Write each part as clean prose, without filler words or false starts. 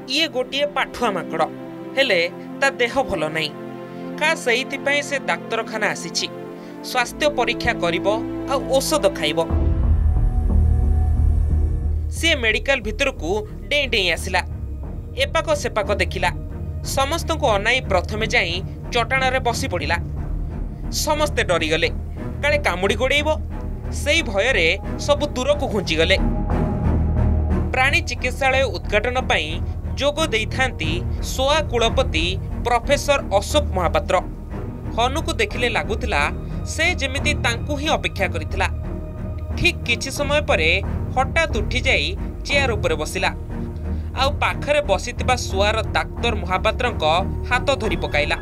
ये गोटे पाठुआ माकड़ हेले ता देह भल नहीं का सही से डाक्तरखाना आसी स्वास्थ्य परीक्षा करिबो आ औषध खाइबो। सी मेडिकल भितर को डेई डेई आसिला एपाक सेपाक देखिला समस्त को अनाई प्रथमे जाई चटाण रे बसी पड़िला। समस्ते डरीगले काले कामुड़ी गोड़ेइबो सेई भयरे सबु दूर को घुंची गले। प्राणी चिकित्सालय उद्घाटन पाई जोग देइथांती सोआ कुलपति प्रोफेसर अशोक महापात्र। हनु को देखिले लागुतिला से जेमिति तांकु ही अपेक्षा करिथिला। ठीक किछि समय परे हठात उठी जाई चेयर ऊपर बसिला आउ पाखरे बसिथिबा सुआर डाक्तर महापात्रंक हाथ धरी पकाइला।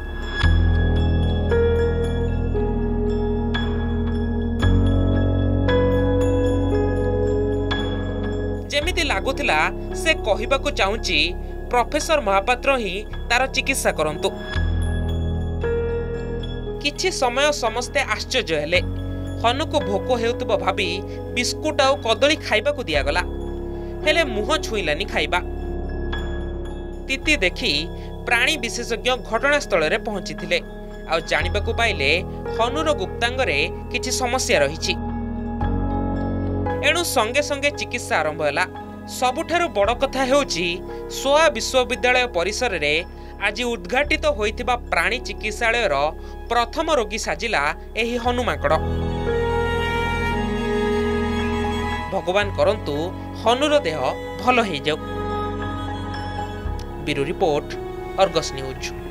जेमिति लागुथिला से कहिबाकु चाहुची प्रोफेसर महापात्र ही तार चिकित्सा करंतु। किछि समय समस्ते आश्चर्य हेले। हनु को भोक हेउतबो भाबी बिस्कुट आउ कदली खाइबाकु दियागला हेले मुह छुईलानी खाइबा। तिति देखि प्राणी विशेषज्ञ घटनास्थल रे पहुंचीथिले आउ जानिबाकु पाइले हनुर गुप्तांगरे किछि समस्या रहिछि। एणु संगे संगे चिकित्सा आरंभ होला। सबुठारु बड़ कथा हेउछि सोआ विश्वविद्यालय परिसर रे आज उद्घाटित होइथिबा प्राणी चिकित्सालय रो प्रथम रोगी साजिला एही हनुमाकड़। भगवान करंतु हनुर देह भल हो जाऊ। Bureau report, Argus news.